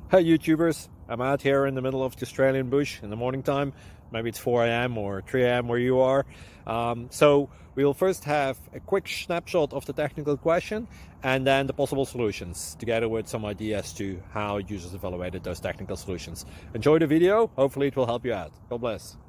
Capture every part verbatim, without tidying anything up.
Hey YouTubers, I'm out here in the middle of the Australian bush in the morning time. Maybe it's four A M or three A M where you are. Um, so we'll first have a quick snapshot of the technical question and then the possible solutions, together with some ideas to how users evaluated those technical solutions. Enjoy the video, hopefully it will help you out. God bless.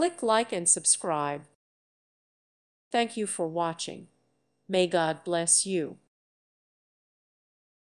Click like and subscribe. Thank you for watching. May God bless you.